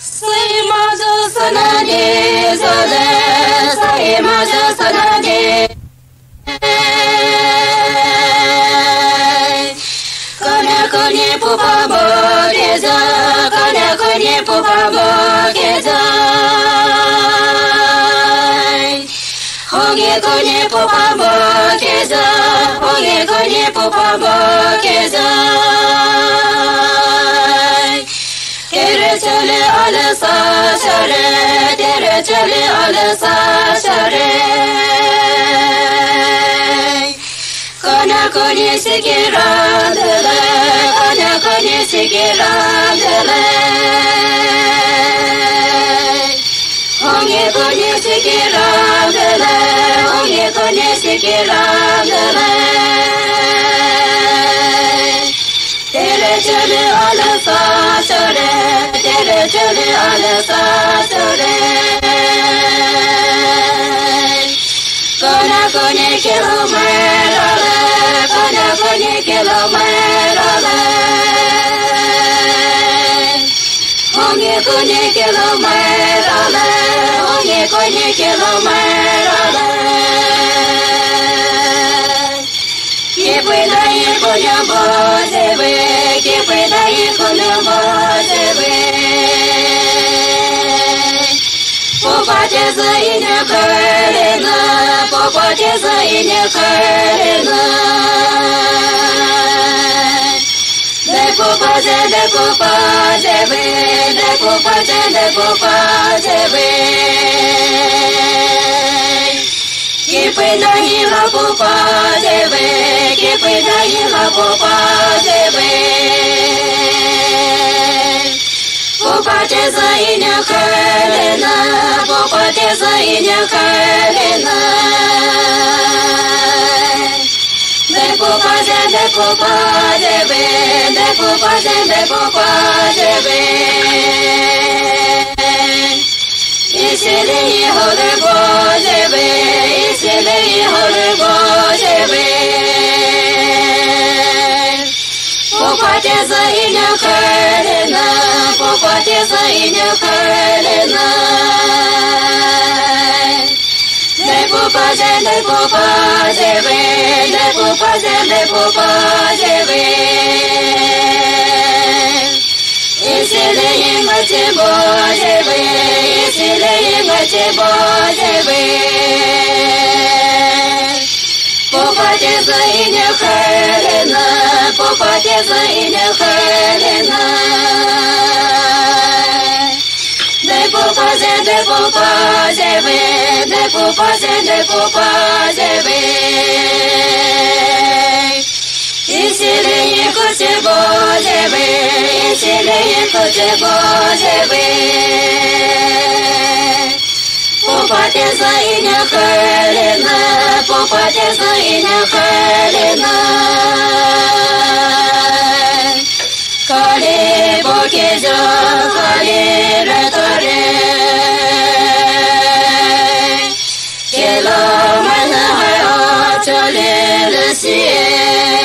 Saymaca sana ne zale, saymaca sana ne. Kone kone pupa mogeza, kone kone pupa mogeza. Honge kone pupa mogeza, honge kone pupa mogeza. Tere chale ala sa chare, tere chale ala sa chare. Kana kone sikira dele, kana kone sikira dele. Honge kone sikira dele, honge kone sikira dele. Tere chale ala sa chare, tere chale ala sa chare. Kana kone kilometer, kana kone kilometer. Honge kone kilometer, honge kone kilometer. Che pueda ir con la voz de ve, que pueda ir con la voz de ve. Popa te zaine karena, popa te zaine karena. De popa te ve, de popa te ve. Que pueda ir la popa de ve, que pueda ir la popa de ve. Popa te zaine karena, popa te zaine karena. De popa de ve, de popa de ve. Isile hijo de Bojebe, isile hijo de Bojebe. Popa te zaine karena, popa te zaine karena. De popa de ve, de popa de ve. Isile hijo de Bojebe, isile hijo de Bojebe. Popa te zaine karena, popa te zaine karena. De popa de ve, de popa de ve. Isile hijo de Bojebe, isile hijo de Bojebe. Popa te zaine karena, popa te zaine karena. Kale bokeja, kale retare. Kela mana hai achale le siye.